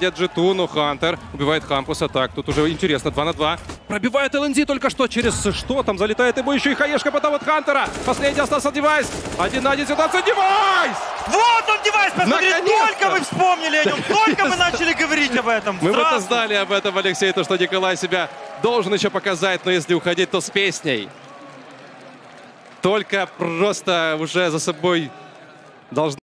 G2, но Хантер убивает Хампуса. Так, тут уже интересно, 2 на 2. Пробивает ЛНЗ только что через что там залетает ему еще и хаешка потом от Хантера. Последний остался Девайс. 1 на 1 ситуация. Девайс! Вот он, Девайс, посмотри, только вы вспомнили о нем, только мы начали говорить об этом. Мы бы знали об этом, Алексей, то, что Николай себя должен еще показать, но если уходить, то с песней. Только просто уже за собой должны...